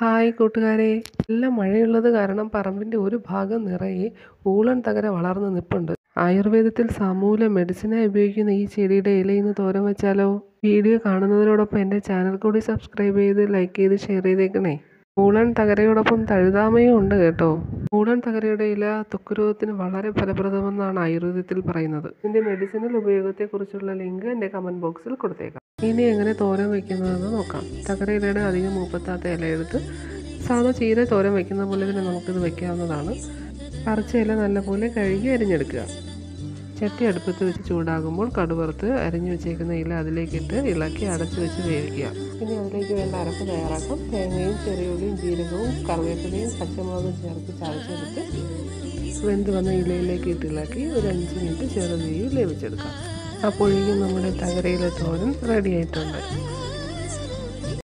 Hi കൂട്ടുകാരെ, നല്ല മഴയുള്ളത് കാരണം പറമ്പിൻ്റെ ഒരു ഭാഗം നിറയെ ഊളൻ തകര വളർന്ന് നിൽപ്പുണ്ട്. ആയുർവേദത്തിൽ സമൂല മെഡിസിനായി ഉപയോഗിക്കുന്ന ഈ ചെടിയുടെ ഇലയിന്ന് തോരൻ വെച്ചാലോ? വീഡിയോ കാണുന്നതിനോടൊപ്പം എൻ്റെ ചാനൽ കൂടി സബ്സ്ക്രൈബ് ചെയ്ത് ലൈക്ക് ചെയ്ത് ഷെയർ ചെയ്തേക്കണേ. ഊളൻ തകരയോടൊപ്പം തഴുതാമയും ഉണ്ട് കേട്ടോ. ഊളൻ തകരയുടെ ഇല ത്വക്ക് രോഗത്തിന് വളരെ ഫലപ്രദമെന്നാണ് ആയുർവേദത്തിൽ പറയുന്നത്. ഇതിൻ്റെ മെഡിസിനൽ ഉപയോഗത്തെക്കുറിച്ചുള്ള ലിങ്ക് എൻ്റെ കമൻറ്റ് ബോക്സിൽ കൊടുത്തേക്കാം. ഇനി എങ്ങനെ തോരൻ വയ്ക്കുന്നതെന്ന് നോക്കാം. തകരയിലയുടെ അധികം മൂപ്പത്താത്ത ഇലയെടുത്ത് സാധാ ചീര തോരൻ വയ്ക്കുന്ന പോലെ തന്നെ നമുക്കിത് വയ്ക്കാവുന്നതാണ്. പറിച്ച ഇല നല്ലപോലെ കഴുകി അരിഞ്ഞെടുക്കുക. ചട്ടി അടുപ്പത്ത് വെച്ച് ചൂടാകുമ്പോൾ കടുവറുത്ത് അരിഞ്ഞു വെച്ചേക്കുന്ന ഇല അതിലേക്കിട്ട് ഇളക്കി അടച്ചു വെച്ച് വേവിക്കുക. ഇനി അതിലേക്ക് വേണ്ട അരപ്പ് തയ്യാറാക്കാം. തേങ്ങയും ചെറിയുള്ളിയും ജീരകവും കറിവേപ്പിലയും പച്ചമുളകും ചേർത്ത് ചതച്ചെടുത്ത് വെന്ത് വന്ന ഇലയിലേക്ക് ഇട്ടിളക്കി ഒരു 5 മിനിറ്റ് ചെറുതീയിൽ വേവിച്ചെടുക്കാം. അപ്പോഴേക്കും നമ്മുടെ തകരയിലെ തോരൻ റെഡി ആയിട്ടുണ്ട്.